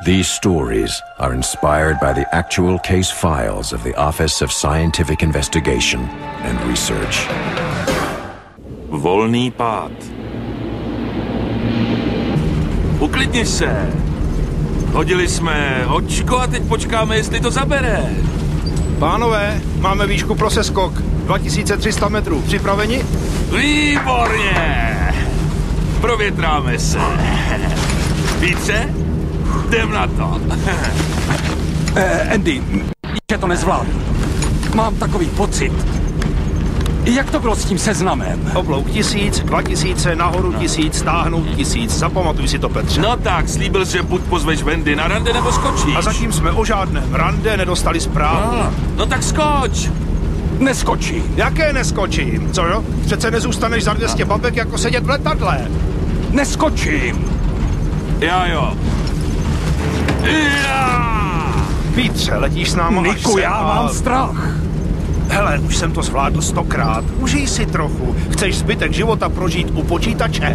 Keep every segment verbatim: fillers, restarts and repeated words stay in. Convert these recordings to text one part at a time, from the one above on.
These stories are inspired by the actual case files of the Office of Scientific Investigation and Research. Volný pád. Uklidni se. Hodili jsme očko a teď počkáme, jestli to zabere. Pánové, máme výšku pro seskok. dva tisíce tři sta metrů. Připraveni? Výborně! Provětráme se. Vítře? Jdem na to. eh, Andy, že to nezvládnu. Mám takový pocit. Jak to bylo s tím seznamem? Oblouk tisíc, dva tisíce, nahoru tisíc, stáhnout tisíc. Zapamatuj si to, Petře. No tak, slíbil jsi, že buď pozveš Wendy na rande, nebo skočíš. A zatím jsme o žádném rande nedostali zprávu. No, no tak skoč. Neskočím. Jaké neskočím? Co jo? Přece nezůstaneš za dvě stě babek jako sedět v letadle. Neskočím. Já jo. Já! Pítře, letíš s náma až Niku, sem, já a... mám strach. Hele, už jsem to zvládl stokrát. Užij si trochu. Chceš zbytek života prožít u počítače?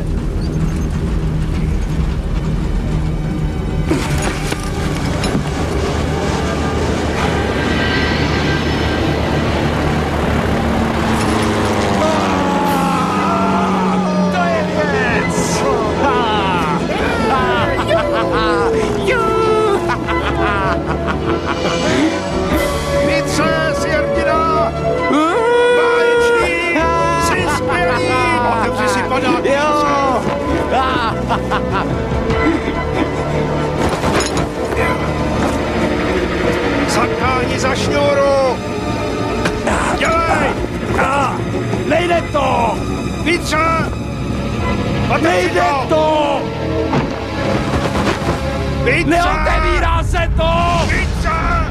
Zatáhni za šňůru! Dělej! Nejde to! Vítře! Nejde to! Vítře! Neotevírá se to! Vítře!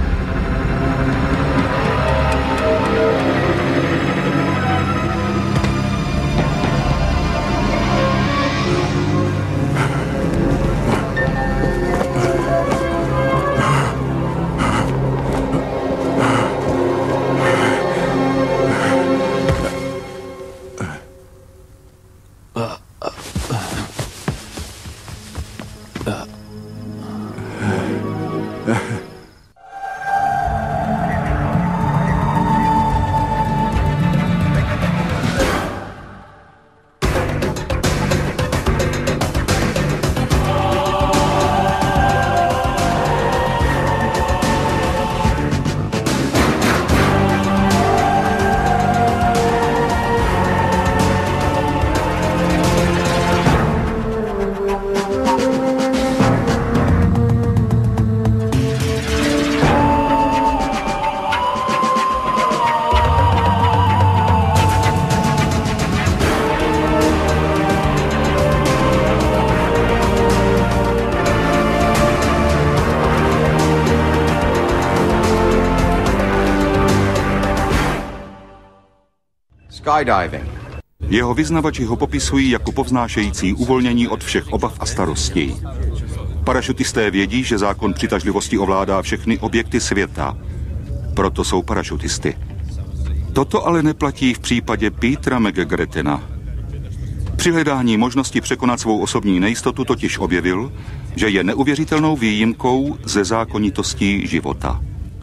Skydiving. Jeho vyznavači ho popisují jako povznášející uvolnění od všech obav a starostí. Parašutisté vědí, že zákon přitažlivosti ovládá všechny objekty světa. Proto jsou parašutisty. Toto ale neplatí v případě Petera McGrettena. Při hledání možnosti překonat svou osobní nejistotu totiž objevil, že je neuvěřitelnou výjimkou ze zákonitostí života.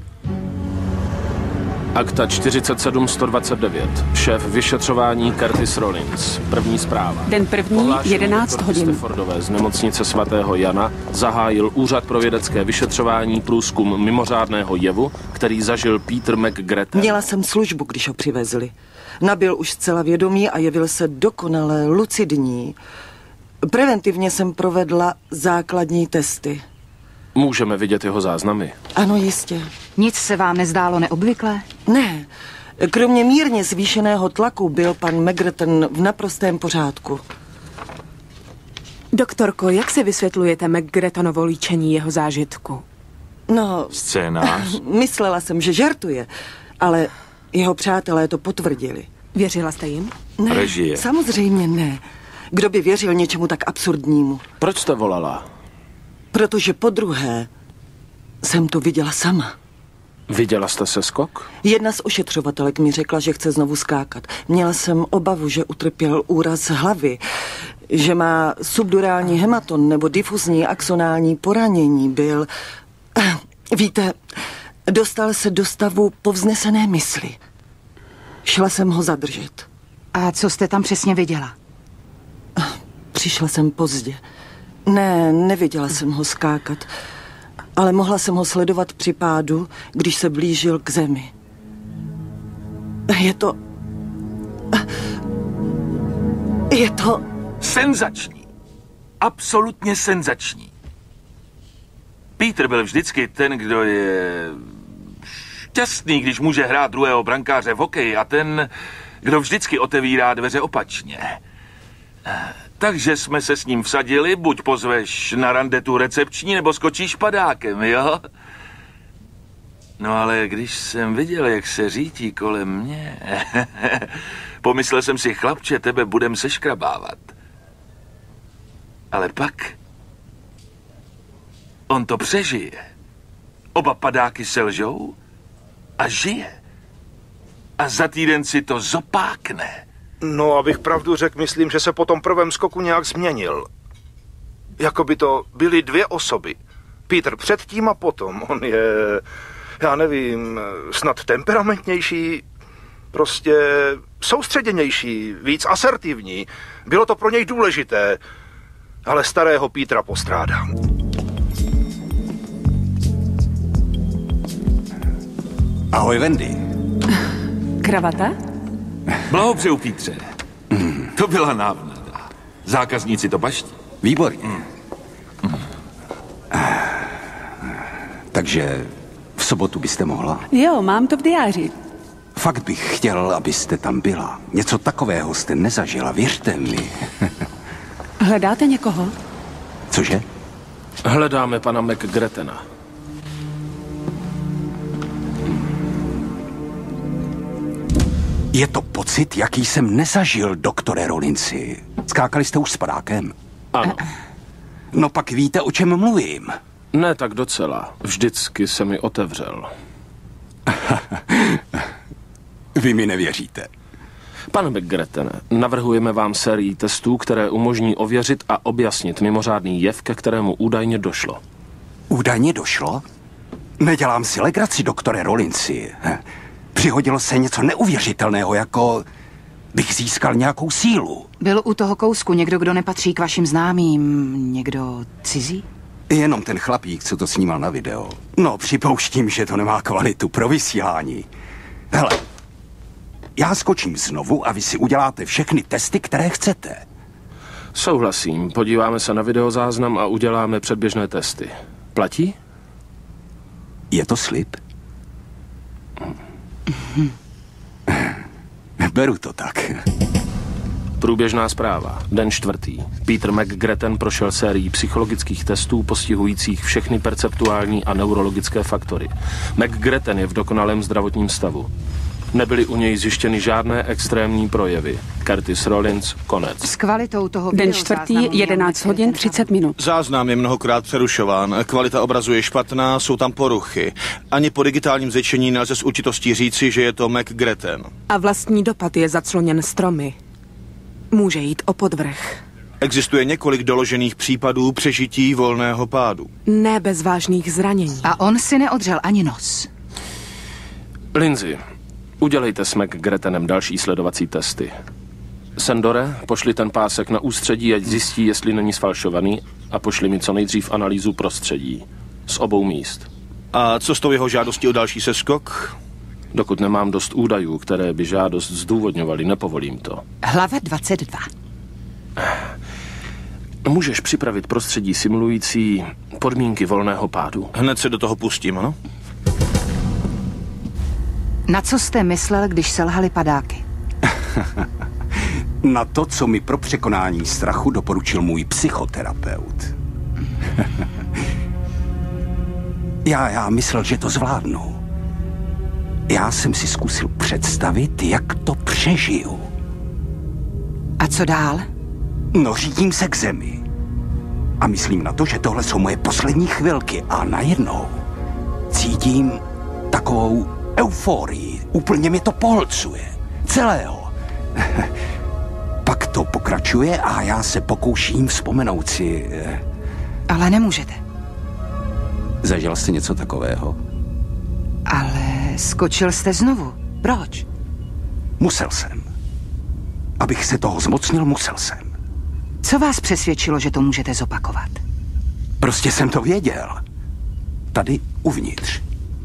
Akta čtyřicet sedm sto dvacet devět. Šéf vyšetřování Curtis Rollins. První zpráva. Den první, jedenáct hodin. Staffordové z nemocnice svatého Jana zahájil Úřad pro vědecké vyšetřování průzkum mimořádného jevu, který zažil Peter McGretten. Měla jsem službu, když ho přivezli. Nabyl už zcela vědomí a jevil se dokonale lucidní. Preventivně jsem provedla základní testy. Můžeme vidět jeho záznamy? Ano, jistě. Nic se vám nezdálo neobvyklé? Ne. Kromě mírně zvýšeného tlaku byl pan McGretten v naprostém pořádku. Doktorko, jak si vysvětlujete McGrettenovo líčení jeho zážitku? No... Scénář? Myslela jsem, že žartuje, ale jeho přátelé to potvrdili. Věřila jste jim? Ne, Režie. samozřejmě ne. Kdo by věřil něčemu tak absurdnímu? Proč jste volala? Protože podruhé jsem to viděla sama. Viděla jste se skok? Jedna z ošetřovatelek mi řekla, že chce znovu skákat. Měla jsem obavu, že utrpěl úraz hlavy, že má subdurální hematon nebo difuzní axonální poranění. Byl... Víte, dostal se do stavu povznesené mysli. Šla jsem ho zadržet. A co jste tam přesně viděla? Přišla jsem pozdě. Ne, neviděla jsem ho skákat, ale mohla jsem ho sledovat při pádu, když se blížil k zemi. Je to... Je to... Senzační. Absolutně senzační. Peter byl vždycky ten, kdo je šťastný, když může hrát druhého brankáře v hokeji, a ten, kdo vždycky otevírá dveře opačně. Takže jsme se s ním vsadili, buď pozveš na randetu recepční, nebo skočíš padákem, jo? No ale když jsem viděl, jak se řítí kolem mě, pomyslel jsem si, chlapče, tebe budem seškrabávat. Ale pak on to přežije. Oba padáky selžou a žije. A za týden si to zopákne. No, abych pravdu řekl, myslím, že se po tom prvém skoku nějak změnil. Jako by to byly dvě osoby. Peter předtím a potom. On je, já nevím, snad temperamentnější, prostě soustředěnější, víc asertivní. Bylo to pro něj důležité, ale starého Petra postrádám. Ahoj, Wendy. Kravata? Blahopřeju, Pítře. Mm. To byla návnada. Zákazníci to baští. Výborně. Mm. Mm. Takže v sobotu byste mohla? Jo, mám to v diáři. Fakt bych chtěl, abyste tam byla. Něco takového jste nezažila, věřte mi. Hledáte někoho? Cože? Hledáme pana McGrettena. Je to pocit, jaký jsem nezažil, doktore Rollinsi. Skákali jste už s padákem? Ano. No pak víte, o čem mluvím. Ne tak docela. Vždycky se mi otevřel. Vy mi nevěříte. Pane McGrettene, navrhujeme vám sérii testů, které umožní ověřit a objasnit mimořádný jev, ke kterému údajně došlo. Údajně došlo? Nedělám si legraci, doktore Rollinsi. Přihodilo se něco neuvěřitelného, jako bych získal nějakou sílu. Byl u toho kousku někdo, kdo nepatří k vašim známým? Někdo cizí? Jenom ten chlapík, co to snímal na video. No, připouštím, že to nemá kvalitu pro vysílání. Hele, já skočím znovu a vy si uděláte všechny testy, které chcete. Souhlasím. Podíváme se na videozáznam a uděláme předběžné testy. Platí? Je to slib? Beru to tak. Průběžná zpráva. Den čtvrtý. Peter McGretten prošel sérii psychologických testů postihujících všechny perceptuální a neurologické faktory. McGretten je v dokonalém zdravotním stavu. Nebyly u něj zjištěny žádné extrémní projevy. Curtis Rollins, konec. S kvalitou toho Den čtvrtý, jedenáct hodin, třicet minut. Záznam je mnohokrát přerušován, kvalita obrazu je špatná, jsou tam poruchy. Ani po digitálním zvětšení nelze s určitostí říci, že je to McGretten. A vlastní dopad je zacloněn stromy. Může jít o podvrh. Existuje několik doložených případů přežití volného pádu. Ne bez vážných zranění. A on si neodřel ani nos. Lindsay, udělejte s McGrettenem další sledovací testy. Sendore, pošli ten pásek na ústředí, ať zjistí, jestli není sfalšovaný, a pošli mi co nejdřív analýzu prostředí. Z obou míst. A co s tou jeho žádostí o další seskok? Dokud nemám dost údajů, které by žádost zdůvodňovaly, nepovolím to. Hlava dvacet dva. Můžeš připravit prostředí simulující podmínky volného pádu? Hned se do toho pustím, ano? Na co jste myslel, když selhaly padáky? Na to, co mi pro překonání strachu doporučil můj psychoterapeut. já, já myslel, že to zvládnu. Já jsem si zkusil představit, jak to přežiju. A co dál? No, řídím se k zemi. A myslím na to, že tohle jsou moje poslední chvilky. A najednou cítím takovou euforii. Úplně mě to pohlcuje. Celého. Pak to pokračuje a já se pokouším vzpomenout si... Ale nemůžete. Zažil jste něco takového? Ale skočil jste znovu. Proč? Musel jsem. Abych se toho zmocnil, musel jsem. Co vás přesvědčilo, že to můžete zopakovat? Prostě jsem to věděl. Tady uvnitř.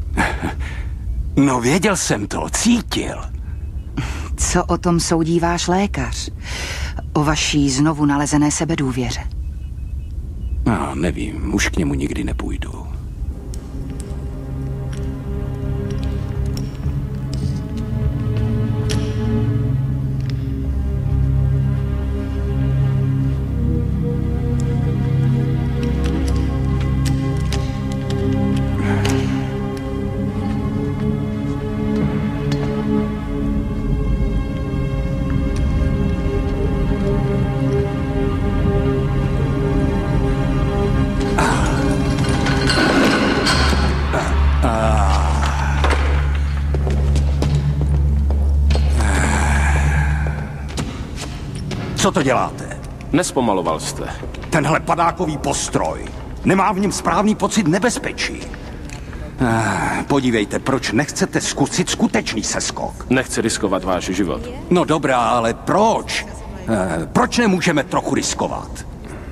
No věděl jsem to, cítil. Co o tom soudí váš lékař? O vaší znovu nalezené sebedůvěře? No, nevím, už k němu nikdy nepůjdu. Co to děláte? Nespomaloval jste. Tenhle padákový postroj. Nemá v něm správný pocit nebezpečí. Ah, podívejte, proč nechcete zkusit skutečný seskok? Nechci riskovat váš život. No dobrá, ale proč? Eh, proč nemůžeme trochu riskovat?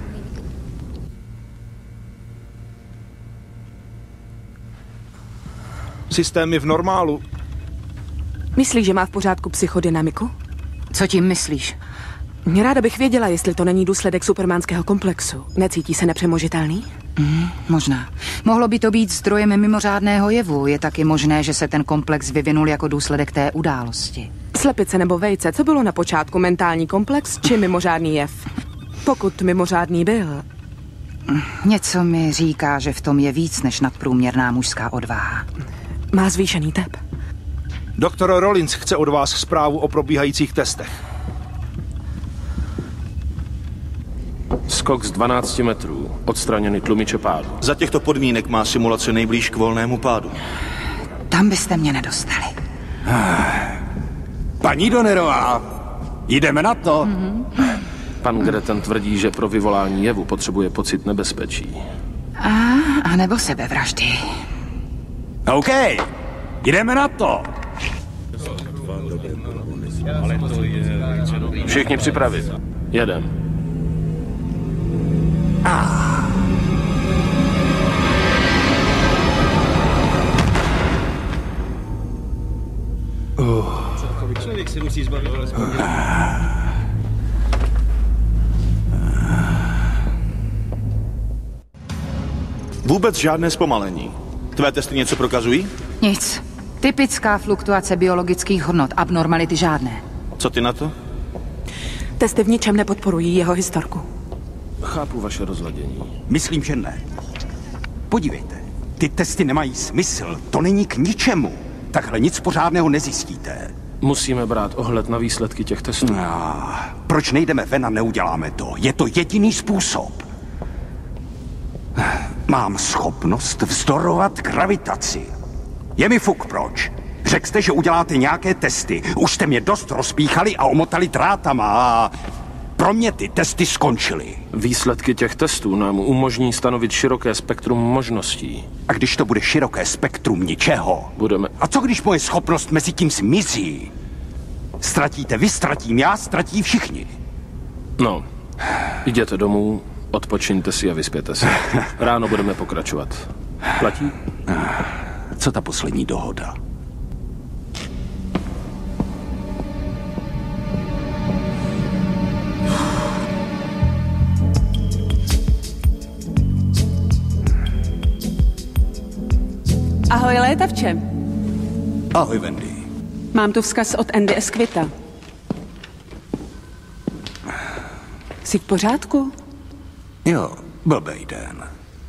Systémy v normálu. Myslíš, že má v pořádku psychodynamiku? Co tím myslíš? Mě ráda bych věděla, jestli to není důsledek supermánského komplexu. Necítí se nepřemožitelný? Mm, možná. Mohlo by to být zdrojem mimořádného jevu. Je taky možné, že se ten komplex vyvinul jako důsledek té události. Slepice nebo vejce, co bylo na počátku, mentální komplex či mimořádný jev? Pokud mimořádný byl. Něco mi říká, že v tom je víc než nadprůměrná mužská odvaha. Má zvýšený tep. Doktor Rollins chce od vás zprávu o probíhajících testech. Skok z dvanácti metrů, odstraněny tlumiče pádu. Za těchto podmínek má simulace nejblíž k volnému pádu. Tam byste mě nedostali. Paní Donnerová, jdeme na to. Mm-hmm. Pan Greten tvrdí, že pro vyvolání jevu potřebuje pocit nebezpečí. A, a nebo sebevraždy. OK, jdeme na to. Všichni připravit. Jedem. Ah. Uh. Člověk se musí zbavit alespoň. Vůbec žádné zpomalení. Tvé testy něco prokazují? Nic. Typická fluktuace biologických hodnot, abnormality žádné. Co ty na to? Testy v ničem nepodporují jeho historku. Chápu vaše rozladění. Myslím, že ne. Podívejte, ty testy nemají smysl, to není k ničemu. Takhle nic pořádného nezjistíte. Musíme brát ohled na výsledky těch testů. No, proč nejdeme ven a neuděláme to? Je to jediný způsob. Mám schopnost vzdorovat gravitaci. Je mi fuk, proč? Řekl jste, že uděláte nějaké testy. Už jste mě dost rozpíchali a omotali drátama a... Pro mě ty testy skončily. Výsledky těch testů nám umožní stanovit široké spektrum možností. A když to bude široké spektrum ničeho? Budeme... A co když moje schopnost mezi tím zmizí? Ztratíte vy, ztratím já, ztratí všichni. No, jděte domů, odpočiňte si a vyspěte se. Ráno budeme pokračovat. Platí? Co ta poslední dohoda? Ahoj, létavče. Ahoj, Wendy. Mám tu vzkaz od Andy Esquita. Jsi v pořádku? Jo, blbej den.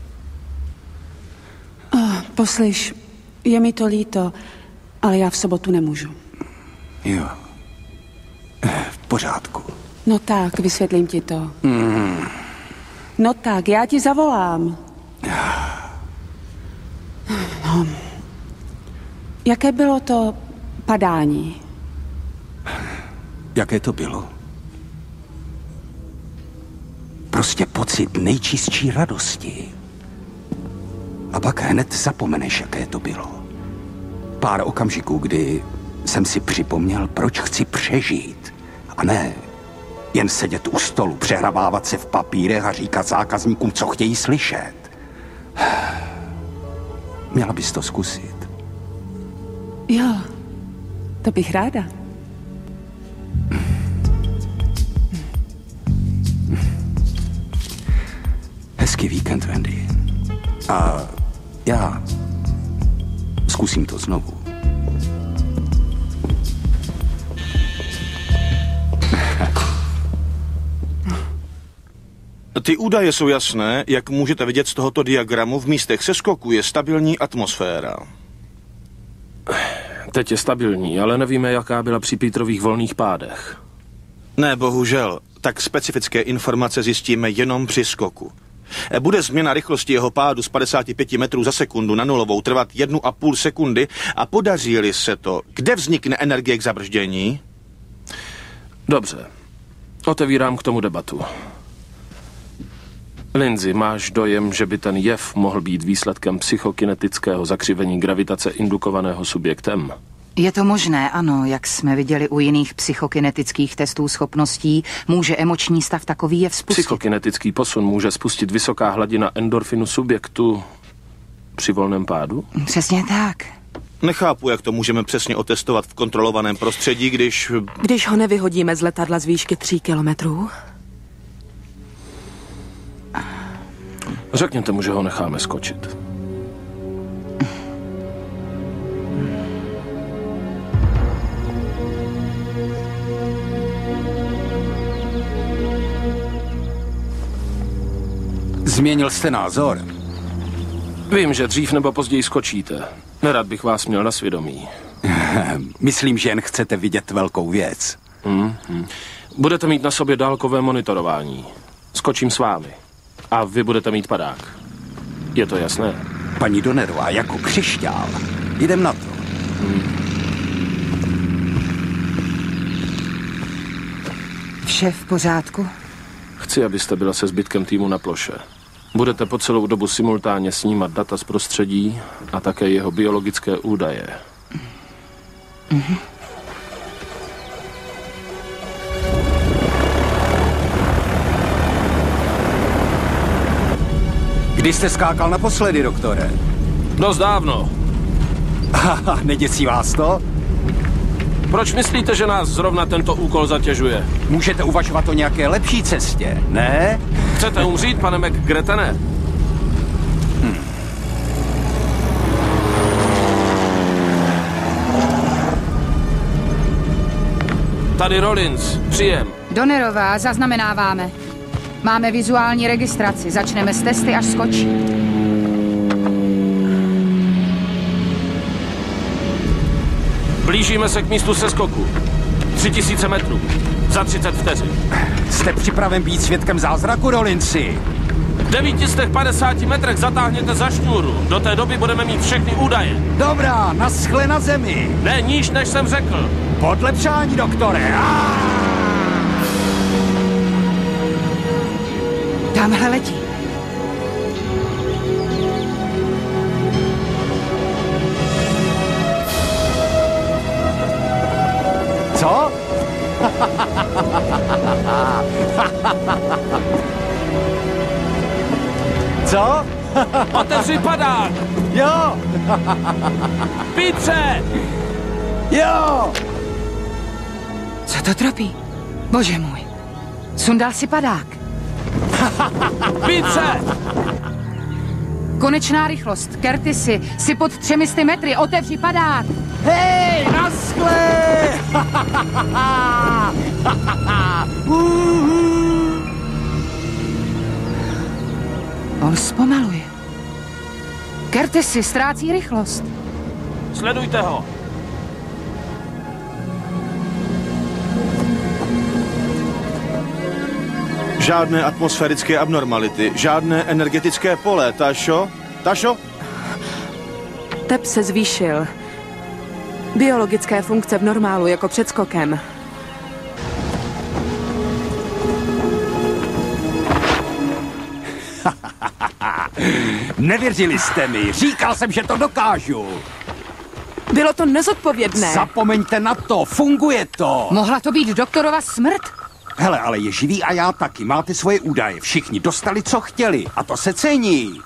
Oh, poslyš, je mi to líto, ale já v sobotu nemůžu. Jo. V pořádku. No tak, vysvětlím ti to. Mm. No tak, já ti zavolám. No. Jaké bylo to padání? Jaké to bylo? Prostě pocit nejčistší radosti. A pak hned zapomeneš, jaké to bylo. Pár okamžiků, kdy jsem si připomněl, proč chci přežít. A ne jen sedět u stolu, přehravávat se v papírech a říkat zákazníkům, co chtějí slyšet. Měla bys to zkusit. Jo, to bych ráda. Hezký víkend, Wendy. A já zkusím to znovu. Ty údaje jsou jasné, jak můžete vidět z tohoto diagramu, v místech seskoku je stabilní atmosféra. Teď je stabilní, ale nevíme, jaká byla při Peterových volných pádech. Ne, bohužel. Tak specifické informace zjistíme jenom při skoku. Bude změna rychlosti jeho pádu z padesáti pěti metrů za sekundu na nulovou trvat jednu a půl sekundy a podaří-li se to, kde vznikne energie k zabrždění? Dobře. Otevírám k tomu debatu. Lindsay, máš dojem, že by ten jev mohl být výsledkem psychokinetického zakřivení gravitace indukovaného subjektem? Je to možné, ano, jak jsme viděli u jiných psychokinetických testů schopností, může emoční stav takový jev spustit. Psychokinetický posun může spustit vysoká hladina endorfinu subjektu při volném pádu? Přesně tak. Nechápu, jak to můžeme přesně otestovat v kontrolovaném prostředí, když... Když ho nevyhodíme z letadla z výšky tří kilometrů? Řekněte mu, že ho necháme skočit. Změnil jste názor? Vím, že dřív nebo později skočíte. Nerad bych vás měl na svědomí. Myslím, že jen chcete vidět velkou věc. Hmm, hmm. Budete mít na sobě dálkové monitorování. Skočím s vámi. A vy budete mít padák. Je to jasné? Paní Donnerová, jako křišťál. Jdem na to. Hmm. Vše v pořádku? Chci, abyste byla se zbytkem týmu na ploše. Budete po celou dobu simultánně snímat data z prostředí a také jeho biologické údaje. Mhm. Kdy jste skákal naposledy, doktore? Dost dávno. Haha, neděsí vás to? Proč myslíte, že nás zrovna tento úkol zatěžuje? Můžete uvažovat o nějaké lepší cestě, ne? Chcete umřít, pane McGretene? Hm. Tady Rollins, příjem. Donnerová, zaznamenáváme. Máme vizuální registraci. Začneme s testy, až skočí. Blížíme se k místu seskoku. Tři tisíce metrů. Za třicet vteřin. Jste připraven být svědkem zázraku, Rollinsi? V devítistech padesáti metrech zatáhněte za šňůru. Do té doby budeme mít všechny údaje. Dobrá, naschle na zemi. Ne níž, než jsem řekl. Podle přání, doktore. Tamhle letí. Co? Co? Otevři padák! Jo! Pítře! Jo! Co to tropí? Bože můj. Sundal si padák. Pítře! Konečná rychlost. Curtisi, si pod třemi sty metry. Otevři padák. Hej, naschle! On zpomaluje. Curtisi ztrácí rychlost. Sledujte ho. Žádné atmosférické abnormality, žádné energetické pole, Tašo? Tašo? Tep se zvýšil. Biologické funkce v normálu jako před skokem. Nevěřili jste mi, říkal jsem, že to dokážu. Bylo to nezodpovědné. Zapomeňte na to, funguje to. Mohla to být doktorova smrt? Hele, ale je živý a já taky. Máte svoje údaje. Všichni dostali, co chtěli. A to se cení.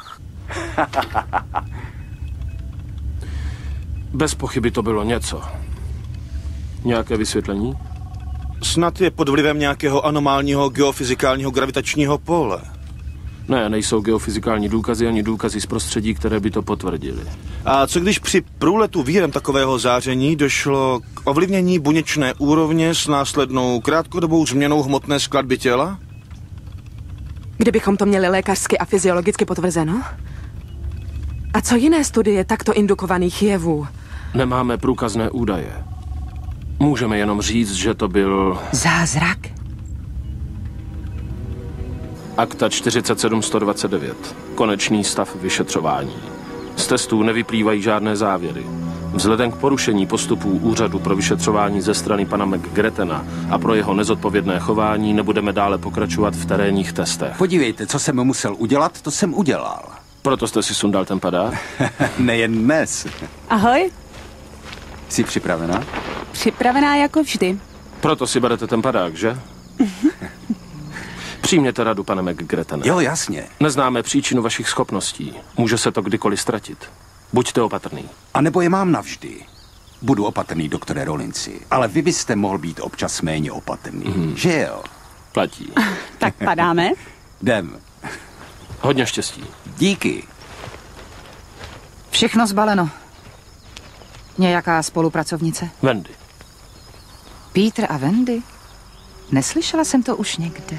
Bez pochyby to bylo něco. Nějaké vysvětlení? Snad je pod vlivem nějakého anomálního geofyzikálního gravitačního pole. Ne, nejsou geofyzikální důkazy ani důkazy z prostředí, které by to potvrdily. A co když při průletu vírem takového záření došlo k ovlivnění buněčné úrovně s následnou krátkodobou změnou hmotné skladby těla? Kdybychom to měli lékařsky a fyziologicky potvrzeno? A co jiné studie takto indukovaných jevů? Nemáme průkazné údaje. Můžeme jenom říct, že to byl... Zázrak? Akta čtyřicet sedm sto dvacet devět. Konečný stav vyšetřování. Z testů nevyplývají žádné závěry. Vzhledem k porušení postupů Úřadu pro vyšetřování ze strany pana McGrettena a pro jeho nezodpovědné chování nebudeme dále pokračovat v terénních testech. Podívejte, co jsem musel udělat, to jsem udělal. Proto jste si sundal ten padák? Nejen dnes. Ahoj. Jsi připravená? Připravená jako vždy. Proto si berete ten padák, že? Přijměte radu, pane McGrettene. Jo, jasně. Neznáme příčinu vašich schopností. Může se to kdykoliv ztratit. Buďte opatrný. A nebo je mám navždy. Budu opatrný, doktore Rollinsi. Ale vy byste mohl být občas méně opatrný. Mm. Že jo? Platí. Tak padáme? Jdem. Hodně štěstí. Díky. Všechno zbaleno. Nějaká spolupracovnice? Wendy. Peter a Wendy? Neslyšela jsem to už někde.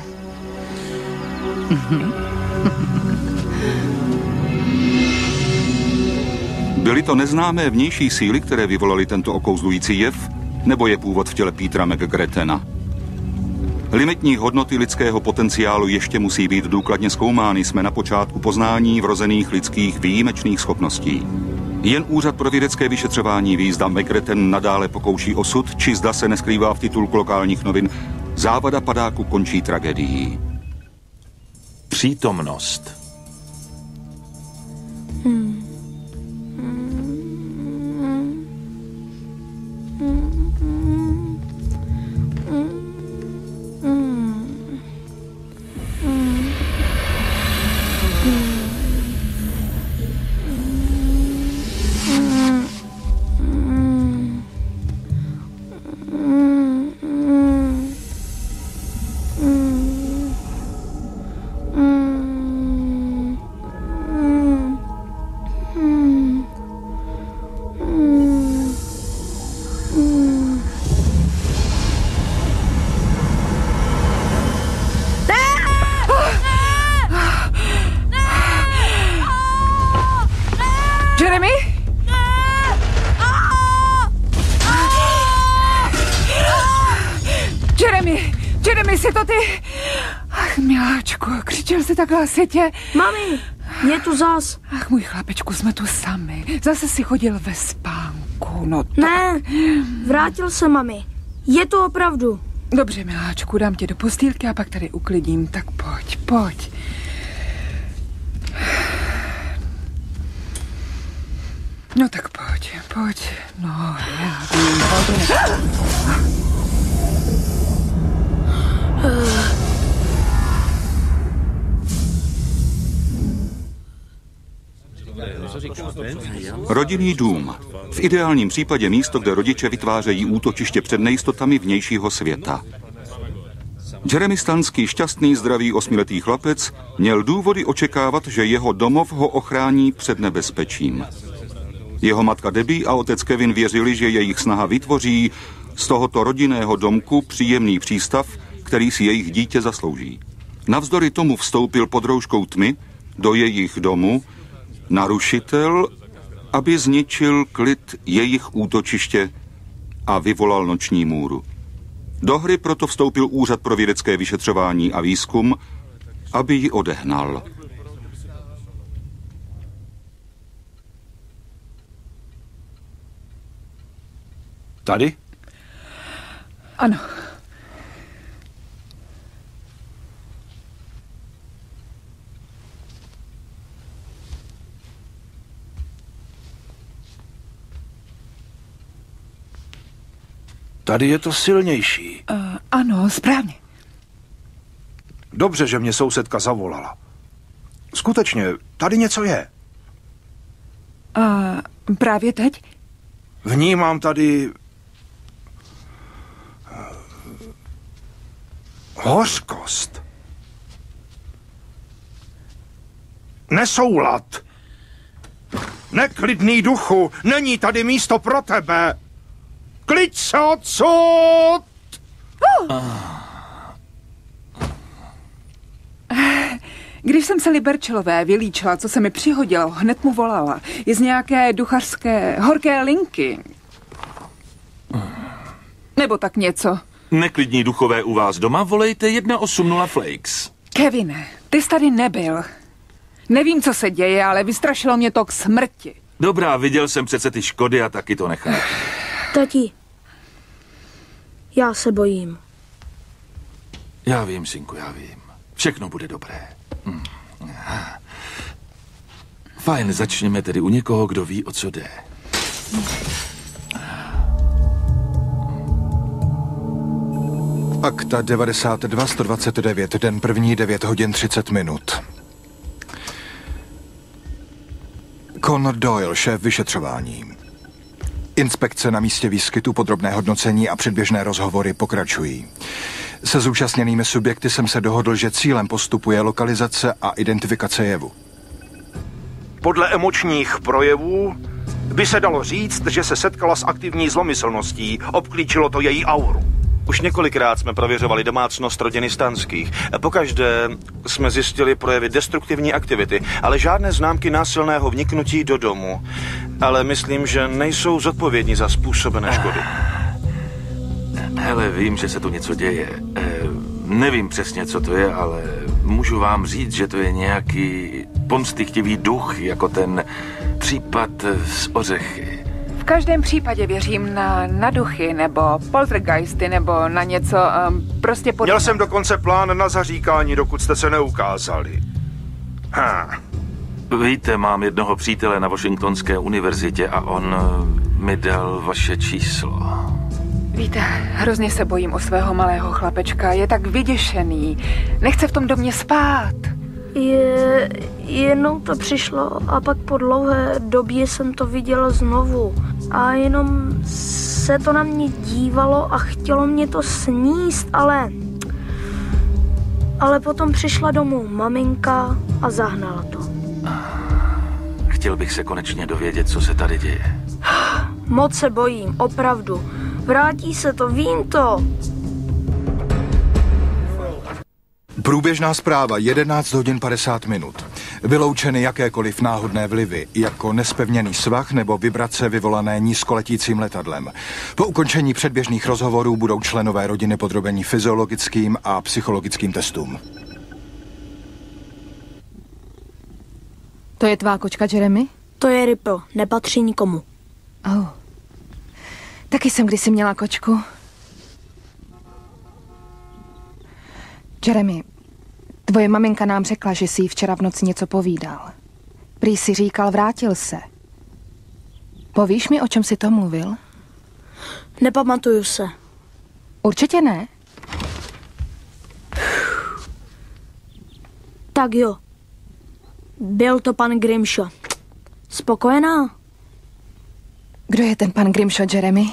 Byly to neznámé vnější síly, které vyvolaly tento okouzlující jev, nebo je původ v těle Petera McGrettena? Limitní hodnoty lidského potenciálu ještě musí být důkladně zkoumány. Jsme na počátku poznání vrozených lidských výjimečných schopností. Jen Úřad pro vědecké vyšetřování ví, zda McGretten nadále pokouší osud, či zda se neskrývá v titulku lokálních novin. Závada padáku končí tragédií. Přítomnost. Hmm. Takhle světě. Mami, je tu zas. Ach, můj chlapečku, jsme tu sami. Zase si chodil ve spánku, no tak. Ne, vrátil se, mami. Je to opravdu. Dobře, miláčku, dám tě do postýlky a pak tady uklidím. Tak pojď, pojď. No tak pojď, pojď. No, já vím, pojď. Rodinný dům. V ideálním případě místo, kde rodiče vytvářejí útočiště před nejistotami vnějšího světa. Jeremy Stanský, šťastný, zdravý osmiletý chlapec, měl důvody očekávat, že jeho domov ho ochrání před nebezpečím. Jeho matka Debbie a otec Kevin věřili, že jejich snaha vytvoří z tohoto rodinného domku příjemný přístav, který si jejich dítě zaslouží. Navzdory tomu vstoupil pod rouškou tmy do jejich domu narušitel, aby zničil klid jejich útočiště a vyvolal noční můru. Do hry proto vstoupil Úřad pro vědecké vyšetřování a výzkum, aby ji odehnal. Tady? Ano. Tady je to silnější. Uh, ano, správně. Dobře, že mě sousedka zavolala. Skutečně, tady něco je. Uh, právě teď? Vnímám tady... hořkost. Nesoulad. Neklidný duchu, není tady místo pro tebe. Kliď se odsud! Uh. Když jsem se Liberčelové vylíčila, co se mi přihodilo, hned mu volala. Je z nějaké duchařské horké linky. Nebo tak něco. Neklidní duchové u vás doma, volejte jedna osm nula Flakes. Kevine, ty jsi tady nebyl. Nevím, co se děje, ale vystrašilo mě to k smrti. Dobrá, viděl jsem přece ty škody a taky to nechám. Tati, já se bojím. Já vím, synku, já vím. Všechno bude dobré. Hm. Fajn, začněme tedy u někoho, kdo ví, o co jde. Akta devadesát dva sto dvacet devět, den první, devět hodin třicet minut. Conor Doyle, šéf vyšetřování. Inspekce na místě výskytu, podrobné hodnocení a předběžné rozhovory pokračují. Se zúčastněnými subjekty jsem se dohodl, že cílem postupu je lokalizace a identifikace jevu. Podle emočních projevů by se dalo říct, že se setkala s aktivní zlomyslností. Obklíčilo to její auru. Už několikrát jsme prověřovali domácnost rodiny Stanských. Pokaždé jsme zjistili projevy destruktivní aktivity, ale žádné známky násilného vniknutí do domu. Ale myslím, že nejsou zodpovědní za způsobené škody. Hele, vím, že se tu něco děje. E, nevím přesně, co to je, ale můžu vám říct, že to je nějaký pomstychtivý duch, jako ten případ z Ořechy. V každém případě věřím na, na duchy, nebo poltergeisty, nebo na něco um, prostě podobného. Měl jsem dokonce plán na zaříkání, dokud jste se neukázali. Ha. Víte, mám jednoho přítele na Washingtonské univerzitě a on mi dal vaše číslo. Víte, hrozně se bojím o svého malého chlapečka. Je tak vyděšený. Nechce v tom domě spát. Je, jednou to přišlo a pak po dlouhé době jsem to viděla znovu. A jenom se to na mě dívalo a chtělo mě to sníst, ale... Ale potom přišla domů maminka a zahnala to. Chtěl bych se konečně dovědět, co se tady děje. Moc se bojím, opravdu. Vrátí se to, vím to. Průběžná zpráva jedenáct hodin padesát minut. Vyloučeny jakékoliv náhodné vlivy, jako nespevněný svah nebo vibrace vyvolané nízkoletícím letadlem. Po ukončení předběžných rozhovorů budou členové rodiny podrobeni fyziologickým a psychologickým testům. To je tvá kočka, Jeremy? To je Ripple, nepatří nikomu. Oh. Taky jsem kdysi měla kočku. Jeremy, tvoje maminka nám řekla, že jsi jí včera v noci něco povídal. Prý si říkal, vrátil se. Povíš mi, o čem jsi to mluvil? Nepamatuju se. Určitě ne. Tak jo. Byl to pan Grimshaw. Spokojená? Kdo je ten pan Grimshaw, Jeremy?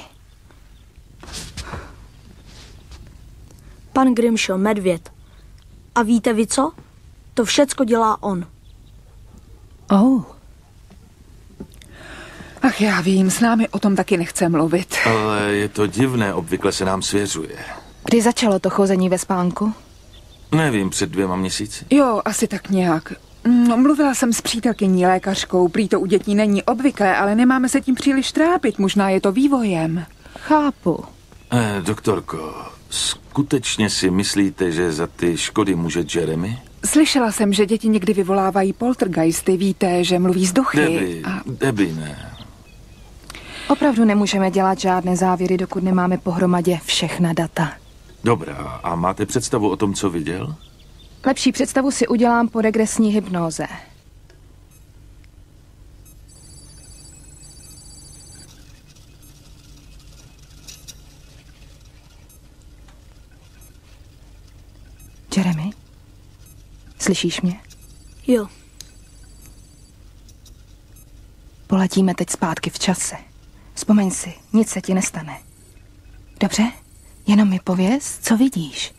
Pan Grimshaw, medvěd. A víte vy co? To všecko dělá on. Oh. Ach, já vím, s námi o tom taky nechce mluvit. Ale je to divné, obvykle se nám svěřuje. Kdy začalo to chození ve spánku? Nevím, před dvěma měsíci. Jo, asi tak nějak. Mluvila jsem s přítelkyní lékařkou, prý to u dětí není obvyklé, ale nemáme se tím příliš trápit, možná je to vývojem. Chápu. Eh, doktorko, skutečně si myslíte, že za ty škody může Jeremy? Slyšela jsem, že děti někdy vyvolávají poltergeisty, víte, že mluví s duchy. Debbie, a... Debbie, ne. Opravdu nemůžeme dělat žádné závěry, dokud nemáme pohromadě všechna data. Dobrá, a máte představu o tom, co viděl? Lepší představu si udělám po regresní hypnóze. Jeremy? Slyšíš mě? Jo. Poletíme teď zpátky v čase. Vzpomeň si, nic se ti nestane. Dobře? Jenom mi pověz, co vidíš.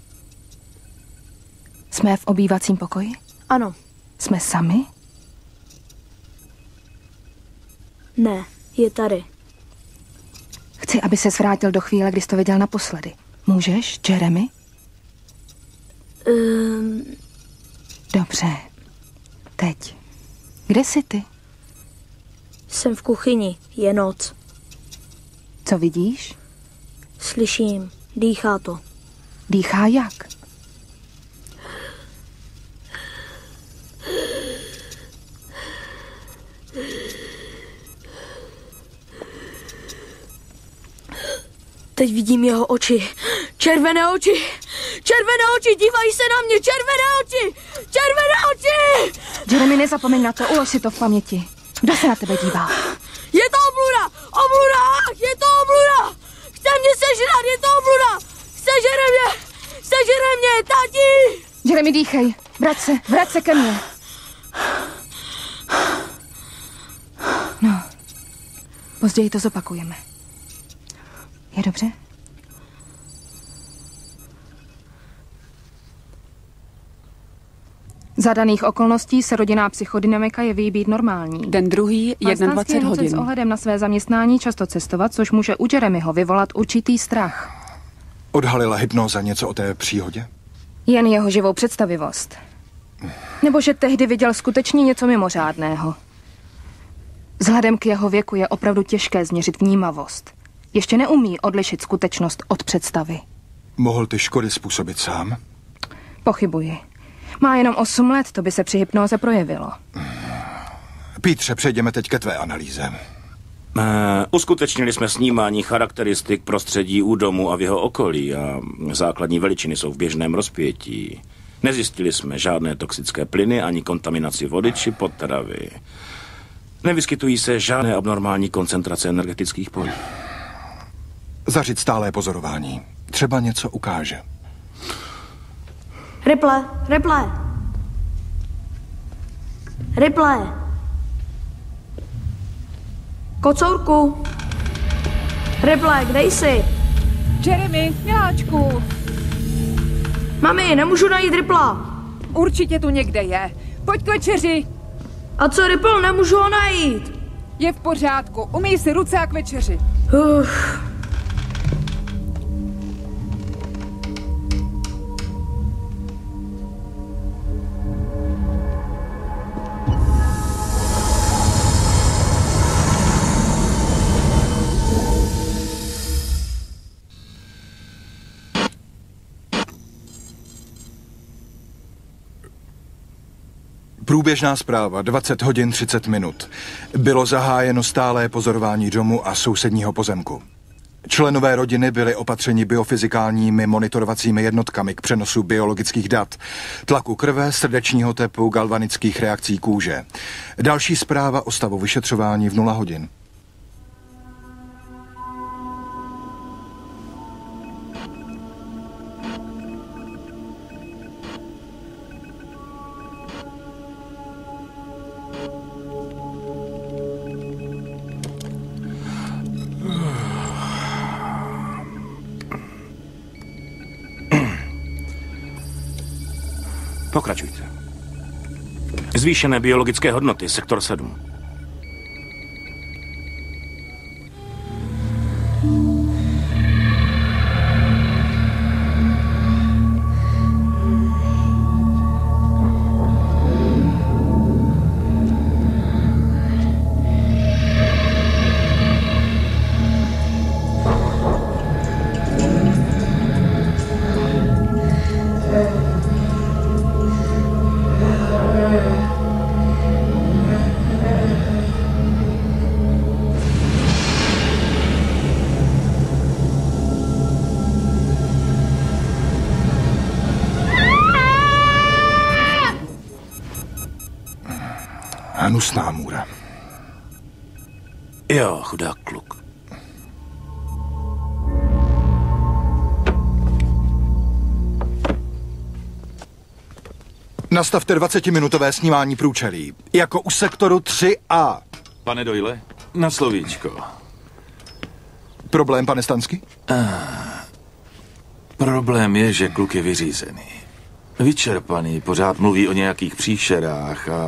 Jsme v obývacím pokoji? Ano. Jsme sami? Ne, je tady. Chci, aby ses vrátil do chvíle, kdy jsi to viděl naposledy. Můžeš, Jeremy? Um... Dobře. Teď. Kde jsi ty? Jsem v kuchyni, je noc. Co vidíš? Slyším, dýchá to. Dýchá jak? Teď vidím jeho oči. Červené oči. Červené oči, dívají se na mě. Červené oči. Červené oči. Jeremy, nezapomeň na to, ulož si to v paměti. Kdo se na tebe dívá? Je to obluda. Obluda, je to obluda. Chce mě sežrat, je to obluda. Sežere mě. Sežere mě, tati. Jeremy, dýchej. Vrať se, vrať se ke mně. No. Později to zopakujeme. Je dobře? Za daných okolností se rodinná psychodynamika jeví být normální. Den druhý, dvacet jedna hodin. S ohledem na své zaměstnání často cestovat, což může u Jeremyho vyvolat určitý strach. Odhalila hypnóza něco o té příhodě? Jen jeho živou představivost. Nebo že tehdy viděl skutečně něco mimořádného. Vzhledem k jeho věku je opravdu těžké změřit vnímavost. Ještě neumí odlišit skutečnost od představy. Mohl ty škody způsobit sám? Pochybuji. Má jenom osm let, to by se při hypnóze projevilo. Pítře, přejdeme teď ke tvé analýze. Uh, uskutečnili jsme snímání charakteristik prostředí u domu a v jeho okolí a základní veličiny jsou v běžném rozpětí. Nezjistili jsme žádné toxické plyny ani kontaminaci vody či potravy. Nevyskytují se žádné abnormální koncentrace energetických polí. Zařiď stálé pozorování. Třeba něco ukáže. Ripley, Ripley. Ripley. Kocourku. Ripley, kde jsi? Jeremy, miláčku. Mami, nemůžu najít Ripla. Určitě tu někde je. Pojď k večeři. A co Ripple, nemůžu ho najít. Je v pořádku, umyj si ruce a k večeři. Uf. Průběžná zpráva, dvacet hodin třicet minut. Bylo zahájeno stálé pozorování domu a sousedního pozemku. Členové rodiny byli opatřeni biofyzikálními monitorovacími jednotkami k přenosu biologických dat, tlaku krve, srdečního tepu, galvanických reakcí kůže. Další zpráva o stavu vyšetřování v nula hodin. Pokračujte. Zvýšené biologické hodnoty, sektor sedm. hnusná můra. Jo, chudák kluk. Nastavte dvacetiminutové snímání průčelí. Jako u sektoru tři A. Pane Doyle, na slovíčko. Problém, pane Stansky? Ah, problém je, že kluk je vyřízený. Vyčerpaný, pořád mluví o nějakých příšerách a...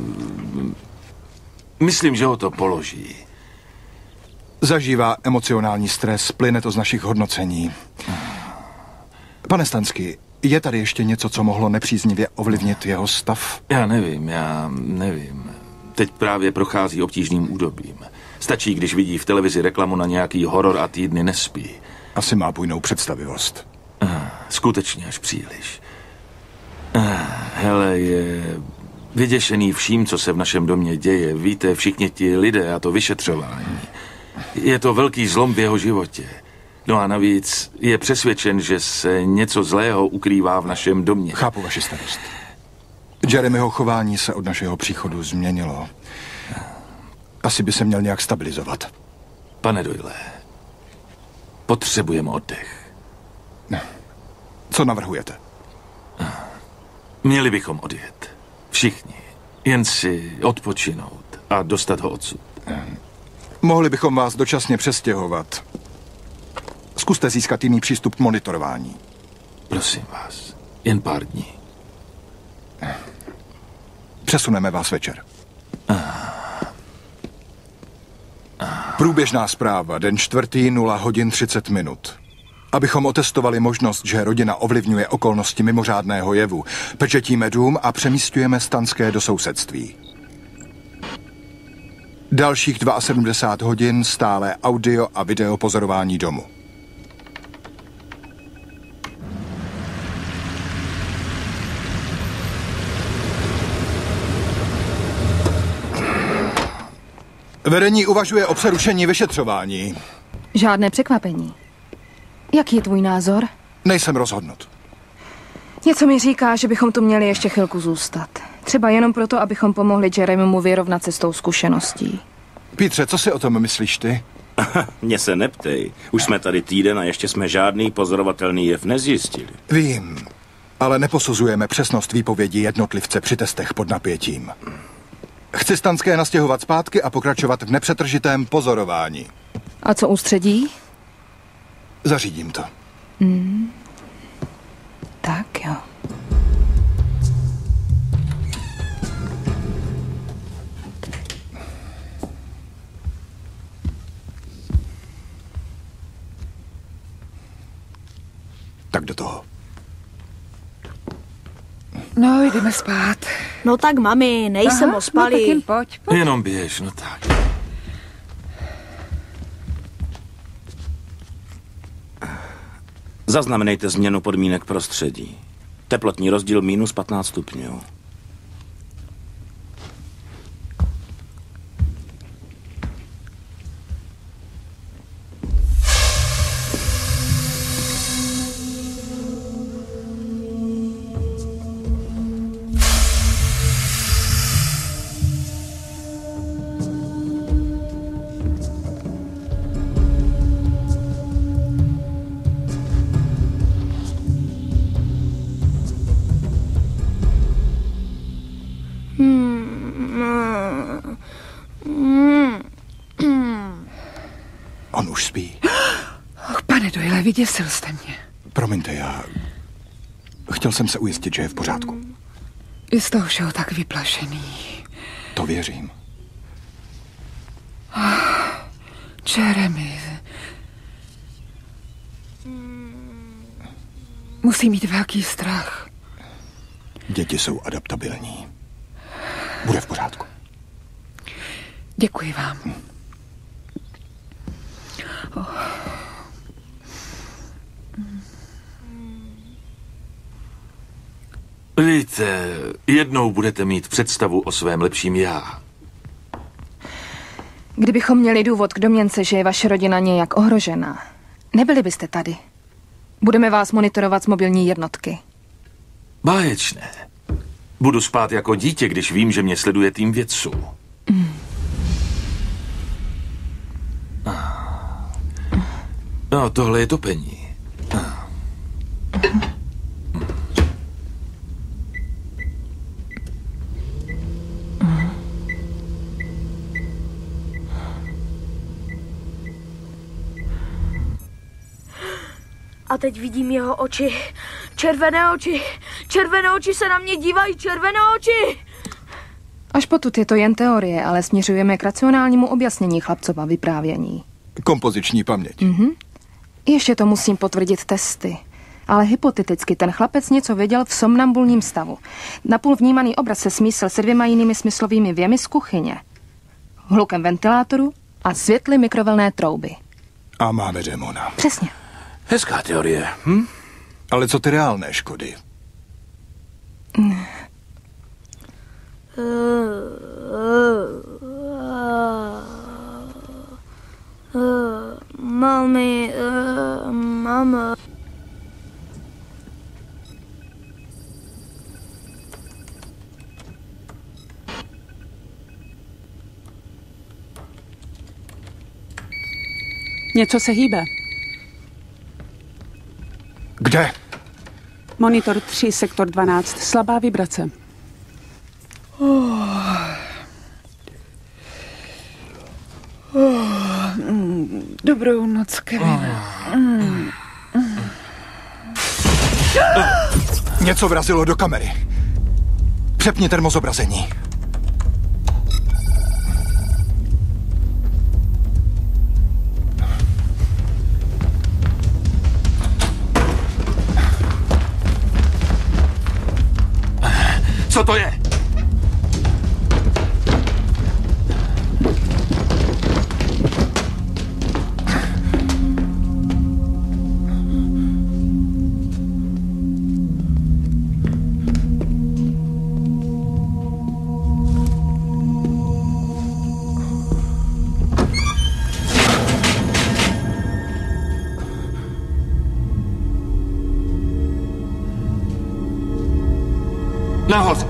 Myslím, že ho to položí. Zažívá emocionální stres, plyne to z našich hodnocení. Pane Stansky, je tady ještě něco, co mohlo nepříznivě ovlivnit jeho stav? Já nevím, já nevím. Teď právě prochází obtížným údobím. Stačí, když vidí v televizi reklamu na nějaký horor a týdny nespí. Asi má bujnou představivost. Ah, skutečně až příliš. Ah, hele, je vyděšený vším, co se v našem domě děje. Víte, všichni ti lidé a to vyšetřování. Je to velký zlom v jeho životě. No a navíc je přesvědčen, že se něco zlého ukrývá v našem domě. Chápu vaši starost. Jeremyho chování se od našeho příchodu změnilo. Asi by se měl nějak stabilizovat. Pane Doyle, potřebujeme oddech. Ne. Co navrhujete? Měli bychom odjet. Všichni. Jen si odpočinout a dostat ho odsud. Mohli bychom vás dočasně přestěhovat. Zkuste získat jiný přístup k monitorování. Prosím vás, jen pár dní. Přesuneme vás večer. Průběžná zpráva, den čtvrtý, nula hodin třicet minut. Abychom otestovali možnost, že rodina ovlivňuje okolnosti mimořádného jevu, pečetíme dům a přemísťujeme Stanské do sousedství. Dalších sedmdesát dva hodin stále audio a video pozorování domu. Vedení uvažuje o přerušení vyšetřování. Žádné překvapení. Jaký je tvůj názor? Nejsem rozhodnut. Něco mi říká, že bychom tu měli ještě chvilku zůstat. Třeba jenom proto, abychom pomohli Jeremymu vyrovnat se s tou zkušeností. Pítře, co si o tom myslíš ty? Mně se neptej. Už jsme tady týden a ještě jsme žádný pozorovatelný jev nezjistili. Vím, ale neposuzujeme přesnost výpovědi jednotlivce při testech pod napětím. Chci Stanské nastěhovat zpátky a pokračovat v nepřetržitém pozorování. A co ústředí? Zařídím to. Mm. Tak jo. Tak do toho. No, jdeme spát. No tak, mami, nejsem Aha, ospalý. No tak jen pojď, pojď. Jenom běž, no tak. Zaznamenejte změnu podmínek prostředí. Teplotní rozdíl minus patnáct stupňů. On už spí. Och, pane Doyle, vyděsil jste mě. Promiňte, já... Chtěl jsem se ujistit, že je v pořádku. Je z toho všeho tak vyplašený. To věřím. Oh, Jeremy. Musí mít velký strach. Děti jsou adaptabilní. Bude v pořádku. Děkuji vám. Oh. Víte, jednou budete mít představu o svém lepším já. Kdybychom měli důvod k domněnce, že je vaše rodina nějak ohrožená, nebyli byste tady. Budeme vás monitorovat z mobilní jednotky. Báječné. Budu spát jako dítě, když vím, že mě sleduje tým vědců. Mm. No, tohle je topení. A teď vidím jeho oči. Červené oči. Červené oči se na mě dívají. Červené oči. Až potud je to jen teorie, ale směřujeme k racionálnímu objasnění chlapcova vyprávění. Kompoziční paměť. Mhm. Ještě to musím potvrdit testy. Ale hypoteticky ten chlapec něco věděl v somnambulním stavu. Napůl vnímaný obraz se smísil se dvěma jinými smyslovými věmi z kuchyně. Hlukem ventilátoru a světly mikrovlnné trouby. A máme démona. Přesně. Hezká teorie, hm? Ale co ty reálné škody? Mm. Mami, mama. Něco se hýbe. Kde? Monitor tři, sektor dvanáct, slabá vibrace. Oh. Oh. Dobrou noc, Kevin. Mm. Něco vrazilo do kamery. Přepni termozobrazení. Co to je? Nahoře.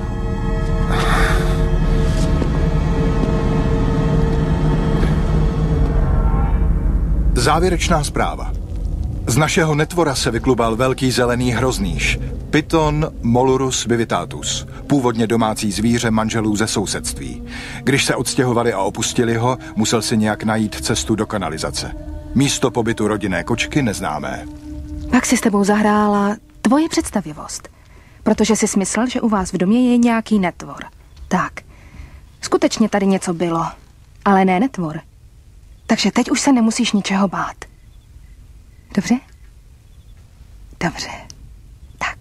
Závěrečná zpráva. Z našeho netvora se vyklubal velký zelený hroznýš. Python molurus vivitatus, původně domácí zvíře manželů ze sousedství. Když se odstěhovali a opustili ho, musel si nějak najít cestu do kanalizace. Místo pobytu rodinné kočky neznámé. Pak si s tebou zahrála tvoje představivost. Protože jsi myslel, že u vás v domě je nějaký netvor. Tak, skutečně tady něco bylo, ale ne netvor. Takže teď už se nemusíš ničeho bát. Dobře? Dobře. Tak.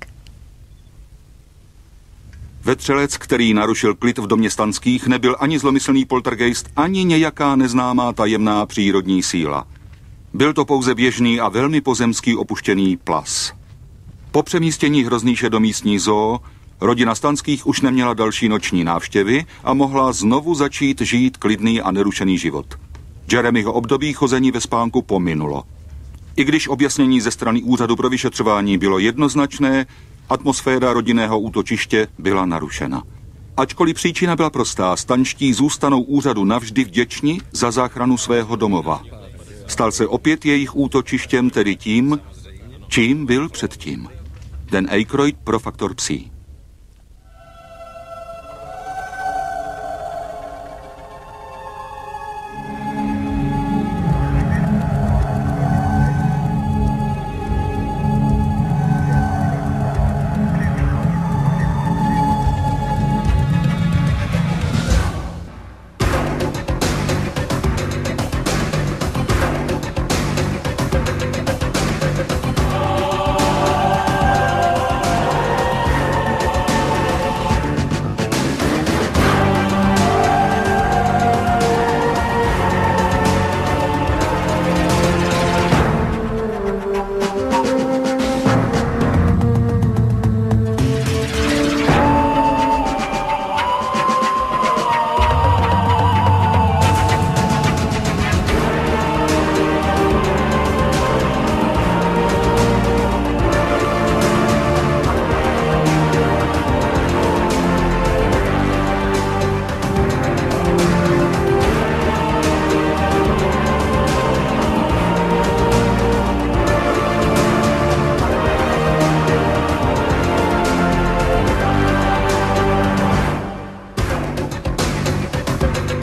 Vetřelec, který narušil klid v domě Stanských, nebyl ani zlomyslný poltergeist, ani nějaká neznámá tajemná přírodní síla. Byl to pouze běžný a velmi pozemský opuštěný plas. Po přemístění hroznýše do místní zoo rodina Stanských už neměla další noční návštěvy a mohla znovu začít žít klidný a nerušený život. Jeremyho období chození ve spánku pominulo. I když objasnění ze strany Úřadu pro vyšetřování bylo jednoznačné, atmosféra rodinného útočiště byla narušena. Ačkoliv příčina byla prostá, stanští zůstanou úřadu navždy vděční za záchranu svého domova. Stal se opět jejich útočištěm, tedy tím, čím byl předtím. Dan Aykroyd pro Faktor Psi. Thank you.